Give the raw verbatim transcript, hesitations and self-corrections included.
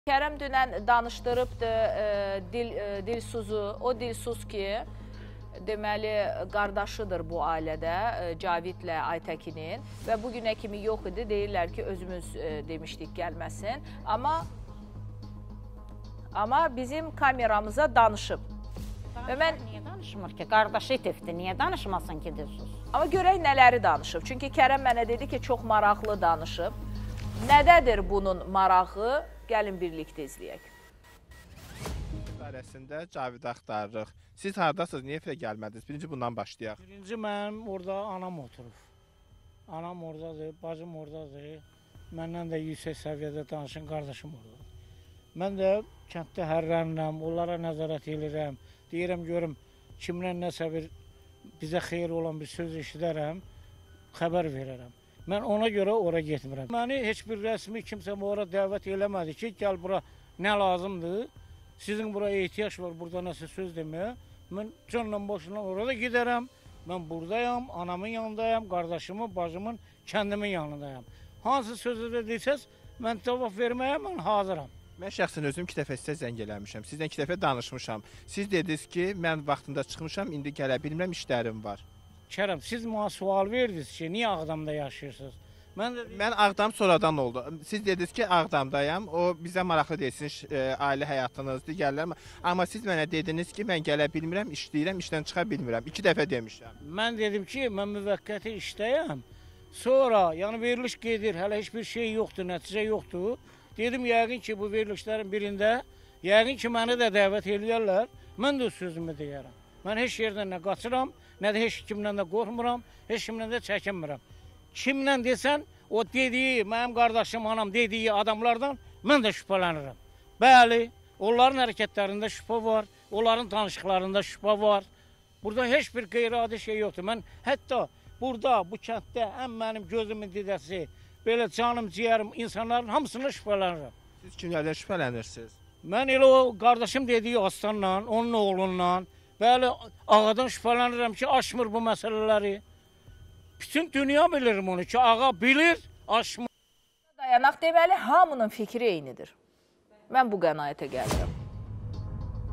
Kərəm dünən danışdırıbdı e, dil, e, Dilsuzu. O Dilsuz ki, deməli, qardaşıdır bu ailədə e, Cavidlə Aytəkinin və bugünə kimi yox idi. Deyirlər ki, özümüz e, demişdik gəlməsin. Amma amma bizim kameramıza danışıb. Və mən niyə danışmır ki? Qardaşı itifdir. Niyə danışmasın ki Dilsuz? Amma görək nələri danışıb. Çünki Kərəm mənə dedi ki, çox maraqlı danışıb. Nədədir bunun marağı? Gəlin birlikdə izləyək. Barəsində Cavid axtarırıq. Siz hardasınız? Niyə efirə gəlmədiniz? Birinci bundan başlayaq. Birinci mənim orada anam oturur. Anam oradadır, bacım oradadır. Məndən də yüksək səviyyədə danışan qardaşım oradadır. Mən də kənddə hərrənirəm, onlara nəzarət edirəm. Deyirəm, görüm, kimlə nəsə bir bizə xeyir olan bir söz eşidərəm, xəbər verərəm. Mən ona görə ora getmirəm. Məni heç bir rəsmi kimsə ora dəvət eləmədi ki, gəl bura nə lazımdır, sizin bura ehtiyac var, burada nəsə söz deməyə. Mən canla boşuna orada gedərəm, mən buradayam, anamın yanındayam, qardaşımın, bacımın, kəndimin yanındayam. Hansı sözü də desəz, mən cavab verməyə mən hazıram. Mən şəxsən özüm iki dəfə sizə zəng eləmişəm, sizdən iki dəfə danışmışam. Siz dediniz ki, mən vaxtında çıxmışam, indi gələ bilmirəm, işlərim var. Kərəm, siz mənə sual verdiniz ki, niyə Ağdamda yaşayırsınız? Mən, də... mən Ağdam sonradan oldu. Siz dediniz ki, Ağdamdayam, o bizə maraqlı deyilsiniz, e, ailə həyatınız, digərlər. Amma siz mənə dediniz ki, mən gələ bilmirəm, işləyirəm, işdən çıxa bilmirəm. İki dəfə demişəm. Mən dedim ki, mən müvəqqəti işdəyəm. Sonra, yəni veriliş gedir, hələ heç bir şey yoxdur, nəticə yoxdur. Dedim, yəqin ki, bu verilişlərin birində, yəqin ki, məni də dəvət eləyərlər, mən də sözümü deyərəm. Mən heç yerdən nə qaçıram, nə də heç kimdən də qorxmuram, heç kimdən də çəkinmirəm. Kimlə desən, o dediyi, mənim qardaşım, anam dediyi adamlardan mən də şübhələnirəm. Bəli, onların hərəkətlərində şübhə var, onların danışıqlarında şübhə var. Burada heç bir qeyri-adi şey yoxdur. Mən hətta burada, bu kənddə ən mənim gözümün didəsi, belə canım, ciyərim, insanların hamısına şübhələnirəm. Siz kimlərdən şübhələnirsiniz? Mən elə o qardaşım dediyi Aslanla, onun oğlundan, bəli, ağadan şübhələnirəm ki, aşmır bu məsələləri. Bütün dünya bilirim onu ki, ağa bilir, aşmır. Dayanaq deməli, hamının fikri eynidir. Mən bu qənaətə gəldim.